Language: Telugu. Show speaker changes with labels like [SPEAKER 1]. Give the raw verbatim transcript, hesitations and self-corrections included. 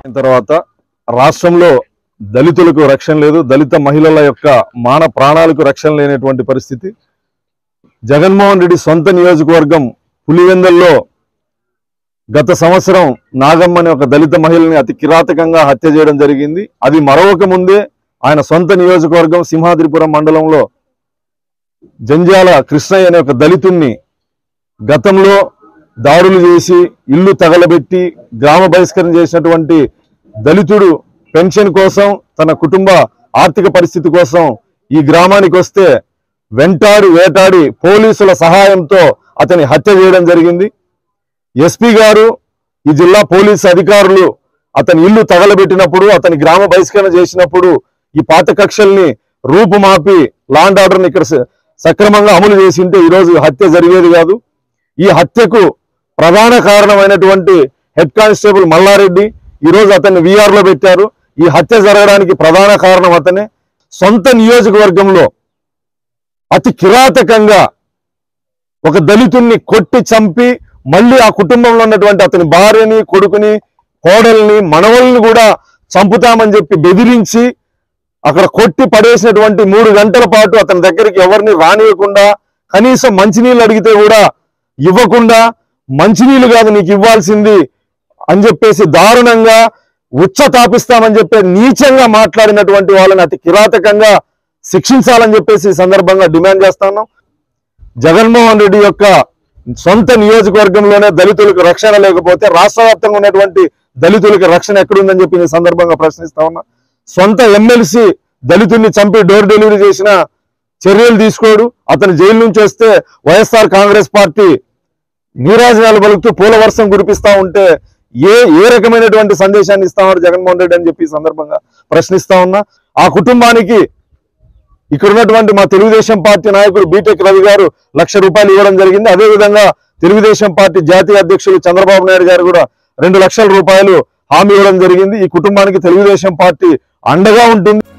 [SPEAKER 1] తర్వాత రాష్ట్రంలో దళితులకు రక్షణ లేదు, దళిత మహిళల యొక్క మాన ప్రాణాలకు రక్షణ లేనటువంటి పరిస్థితి. జగన్మోహన్ రెడ్డి సొంత నియోజకవర్గం పులివెందుల్లో గత సంవత్సరం నాగమ్మ అనే ఒక దళిత మహిళని అతి కిరాతకంగా హత్య చేయడం జరిగింది. అది మరొక ముందే ఆయన సొంత నియోజకవర్గం సింహాద్రిపురం మండలంలో జంజాల కృష్ణయ్య అనే ఒక దళితుణ్ణి గతంలో దాడులు చేసి ఇల్లు తగలబెట్టి గ్రామ బహిష్కరణ చేసినటువంటి దళితుడు పెన్షన్ కోసం తన కుటుంబ ఆర్థిక పరిస్థితి కోసం ఈ గ్రామానికి వస్తే వెంటాడి వేటాడి పోలీసుల సహాయంతో అతని హత్య చేయడం జరిగింది. ఎస్పీ గారు ఈ జిల్లా పోలీసు అధికారులు అతని ఇల్లు తగలబెట్టినప్పుడు అతని గ్రామ బహిష్కరణ చేసినప్పుడు ఈ పాత కక్షల్ని రూపుమాపి లాండ్ ఆర్డర్ని ఇక్కడ సక్రమంగా అమలు చేసి ఉంటే ఈరోజు హత్య జరిగేది కాదు. ఈ హత్యకు ప్రధాన కారణమైనటువంటి హెడ్ కానిస్టేబుల్ మల్లారెడ్డి ఈరోజు అతన్ని వీఆర్లో పెట్టారు. ఈ హత్య జరగడానికి ప్రధాన కారణం అతనే. సొంత నియోజకవర్గంలో అతి కిరాతకంగా ఒక దళితుణ్ణి కొట్టి చంపి మళ్ళీ ఆ కుటుంబంలో ఉన్నటువంటి అతని భార్యని, కొడుకుని, కోడల్ని, మనవల్ని కూడా చంపుతామని చెప్పి బెదిరించి అక్కడ కొట్టి పడేసినటువంటి మూడు గంటల పాటు అతని దగ్గరికి ఎవరిని రానియకుండా, కనీసం మంచినీళ్ళు అడిగితే కూడా ఇవ్వకుండా, మంచినీళ్ళు కాదు నీకు ఇవ్వాల్సింది అని చెప్పేసి దారుణంగా ఉచ్చ తాపిస్తామని చెప్పి నీచంగా మాట్లాడినటువంటి వాళ్ళని అతి కిరాతకంగా శిక్షించాలని చెప్పేసి ఈ సందర్భంగా డిమాండ్ చేస్తా ఉన్నాం. జగన్మోహన్ రెడ్డి యొక్క సొంత నియోజకవర్గంలోనే దళితులకు రక్షణ లేకపోతే రాష్ట్ర వ్యాప్తంగా ఉన్నటువంటి దళితులకు రక్షణ ఎక్కడుందని చెప్పి ఈ సందర్భంగా ప్రశ్నిస్తా ఉన్నా. సొంత ఎమ్మెల్సీ దళితుల్ని చంపి డోర్ డెలివరీ చేసిన చర్యలు తీసుకోడు. అతను జైలు నుంచి వస్తే వైఎస్ఆర్ కాంగ్రెస్ పార్టీ నీరాజనాలు పలుకుతూ పూల వర్షం కురిపిస్తా ఉంటే ఏ ఏ రకమైనటువంటి సందేశాన్ని ఇస్తామన్నారు జగన్మోహన్ రెడ్డి అని చెప్పి ఈ సందర్భంగా ప్రశ్నిస్తా ఉన్నా. ఆ కుటుంబానికి ఇక్కడ ఉన్నటువంటి మా తెలుగుదేశం పార్టీ నాయకుడు బీటెక్ రవి గారు లక్ష రూపాయలు ఇవ్వడం జరిగింది. అదేవిధంగా తెలుగుదేశం పార్టీ జాతీయ అధ్యక్షులు చంద్రబాబు నాయుడు గారు కూడా రెండు లక్షల రూపాయలు హామీ ఇవ్వడం జరిగింది. ఈ కుటుంబానికి తెలుగుదేశం పార్టీ అండగా ఉంటుంది.